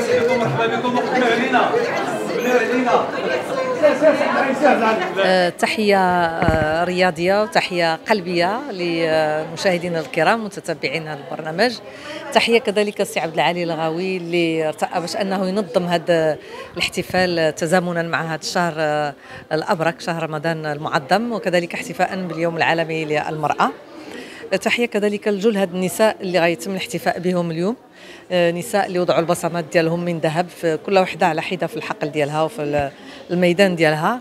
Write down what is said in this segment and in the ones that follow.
مرحبا بكم وقبلوا علينا تحية رياضية وتحية قلبية لمشاهدينا الكرام متتبعين هذا البرنامج. تحية كذلك السي عبد العالي الغاوي اللي ارتأى باش أنه ينظم هذا الاحتفال تزامنا مع هذا الشهر الأبرك، شهر رمضان المعظم، وكذلك احتفاء باليوم العالمي للمرأة. تحية كذلك لجل هاد النساء اللي غيتم الاحتفاء بهم اليوم، نساء اللي وضعوا البصمات ديالهم من ذهب في كل وحده على حده في الحقل ديالها وفي الميدان ديالها.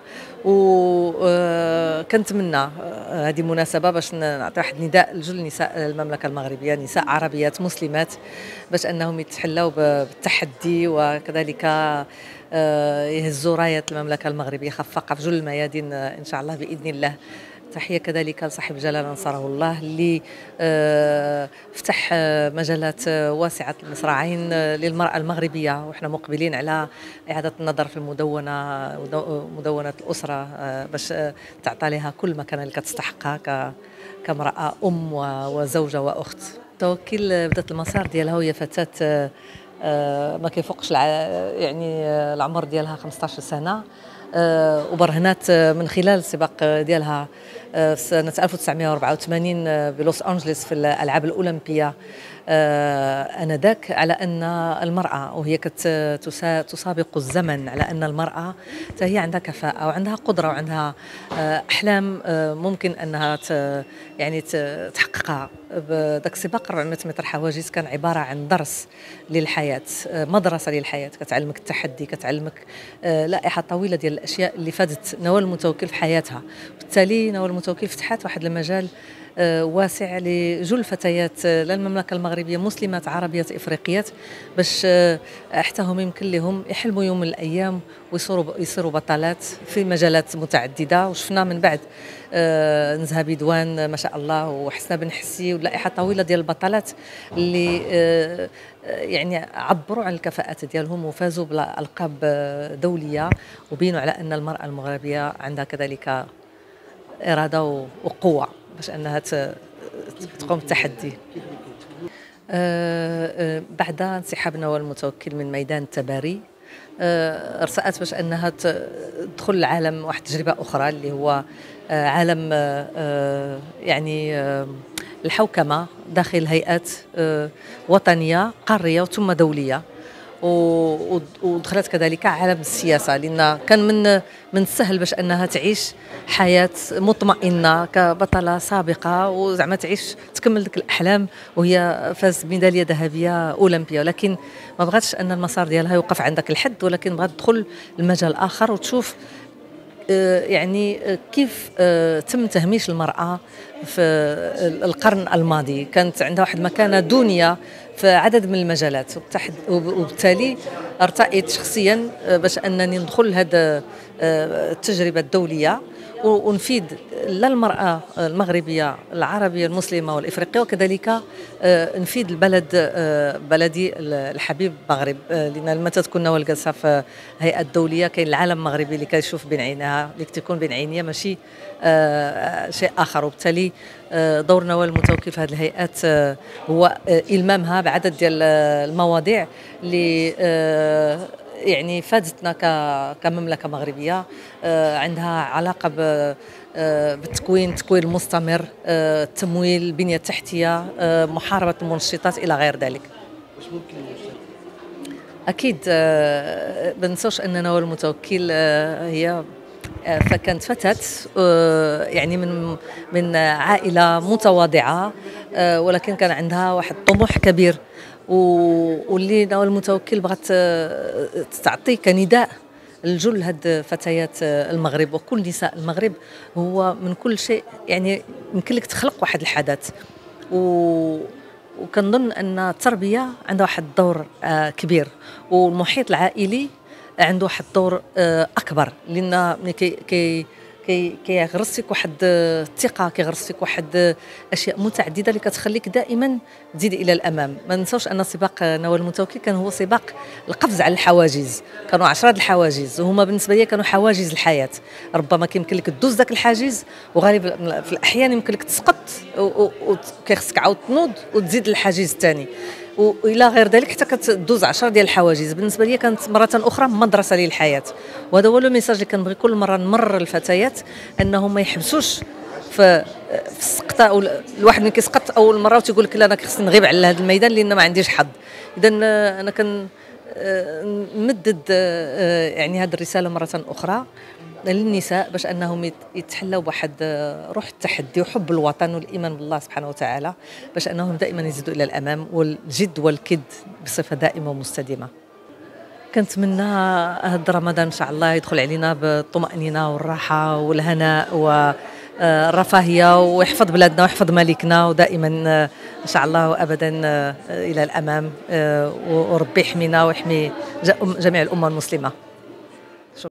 وكنتمنى هذه مناسبه باش نعطي واحد النداء لجل نساء المملكه المغربيه، نساء عربيات مسلمات، باش انهم يتحلوا بالتحدي وكذلك يهزوا رايه المملكه المغربيه خفاقه في جل الميادين ان شاء الله باذن الله. تحية كذلك لصاحب الجلالة نصره الله اللي فتح مجالات واسعة المصراعين للمرأة المغربية، وإحنا مقبلين على إعادة النظر في مدونة الأسرة باش تعطى لها كل مكانة اللي كتستحقها كامرأة أم وزوجة وأخت. توكيل بدات المسار ديالها وهي فتاة ما كيفوقش يعني العمر ديالها 15 سنة، وبرهنات من خلال السباق ديالها سنة 1984 بلوس أنجلوس في الألعاب الأولمبية آنذاك، على أن المرأة وهي تسابق الزمن، على أن المرأة هي عندها كفاءة وعندها قدرة وعندها أحلام ممكن أنها يعني تحققها. ذاك السباق 400 متر حواجز كان عبارة عن درس للحياة، مدرسة للحياة، كتعلمك التحدي، كتعلمك لائحة طويلة ديال الأشياء اللي فادت نوال المتوكل في حياتها. بالتالي نوال المتوكل فتحت واحد المجال واسع لجل فتيات للمملكة المغربية، مسلمات عربيات إفريقيات، باش حتى هم يمكن لهم يحلموا يوم من الأيام ويصيروا بطلات في مجالات متعددة. وشفنا من بعد نزهة بدوان ما شاء الله وحسنة بن حسي واللائحة طويلة ديال البطلات اللي يعني عبروا عن الكفاءات ديالهم وفازوا بألقاب دولية، وبينوا على أن المرأة المغربية عندها كذلك إرادة وقوة باش أنها تقوم بالتحدي. بعد انسحاب نوال المتوكل من ميدان التباري ارتأت باش أنها تدخل العالم واحد تجربة أخرى اللي هو عالم يعني الحوكمة داخل هيئات وطنية قارية وثم دولية، ودخلت كذلك عالم السياسة، لأن كان من السهل باش أنها تعيش حياة مطمئنة كبطلة سابقة وزعما تعيش تكمل ديك الأحلام وهي فاز بميدالية ذهبية أولمبية، ولكن ما بغاتش أن المسار ديالها يوقف عندك الحد، ولكن بغات تدخل المجال آخر وتشوف يعني كيف تم تهميش المرأة في القرن الماضي. كانت عندها واحد مكانة دونية في عدد من المجالات، وبالتالي ارتأيت شخصيا باش أنني ندخل هذا التجربة الدولية ونفيد للمرأة المغربية العربية المسلمة والإفريقية، وكذلك نفيد البلد بلدي الحبيب المغرب، لأن لما تكون نوال جالسة في هيئة دولية كاين العالم المغربي اللي كيشوف بين عينها، اللي تكون بين عينيها ماشي شيء آخر. وبالتالي دور نوال المتوكل في هذه الهيئات هو إلمامها بعدد ديال المواضيع اللي يعني فادتنا كمملكة مغربية عندها علاقة بالتكوين المستمر، التمويل، البنية التحتية، محاربة المنشطات إلى غير ذلك. أكيد ما ننساوش أن نوال المتوكل هي فكانت فتاة يعني من عائلة متواضعة، ولكن كان عندها واحد الطموح كبير، واللي نوال المتوكل بغات تعطي كنداء لجل هاد فتيات المغرب وكل نساء المغرب، هو من كل شيء يعني يمكن لك تخلق واحد الحدث. وكنظن ان التربيه عندها واحد الدور كبير، والمحيط العائلي عنده واحد الدور اكبر، لان كيغرس فيك واحد الثقه، كيغرس فيك واحد اشياء متعدده اللي كتخليك دائما تزيد الى الامام. ما ننساوش ان سباق نوال المتوكل كان هو سباق القفز على الحواجز، كانوا 10 الحواجز وهما بالنسبه لي كانوا حواجز الحياه. ربما كيمكن لك تدوز ذاك الحاجز، وغالبا في الاحيان يمكن لك تسقط وكيخصك عاود تنوض وتزيد الحاجز الثاني. والى غير ذلك حتى كتدوز 10 ديال الحواجز. بالنسبه لي كانت مره اخرى مدرسه للحياه، وهذا هو لو ميساج اللي كنبغي كل مره نمرر الفتيات، انهم ما يحبسوش في السقطه، او الواحد ملي كيسقط اول مره وتيقول لك لا انا خصني نغيب على هذا الميدان لان ما عنديش حظ. اذا انا كان نمدد يعني هذه الرساله مره اخرى للنساء باش انهم يتحلوا بواحد روح التحدي وحب الوطن والايمان بالله سبحانه وتعالى، باش انهم دائما يزيدوا الى الامام، والجد والكد بصفه دائمه ومستديمه. كنتمنى هذا رمضان ان شاء الله يدخل علينا بالطمأنينه والراحه والهناء والرفاهيه، ويحفظ بلادنا ويحفظ ملكنا، ودائما ان شاء الله وابدا الى الامام، وربي يحمينا ويحمي جميع الامه المسلمه.